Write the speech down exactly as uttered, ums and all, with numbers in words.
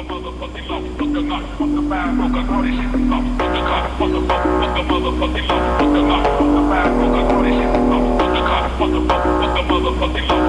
motherfucking law. Fuck the God, fuck the fire, fuck the all this shit is law. Fuck the God, fuck the fuck, fuck the motherfucking law. Fuck the God, fuck the fire, fuck the all this shit is law. Fuck the God, fuck the fuck, fuck the motherfucking law.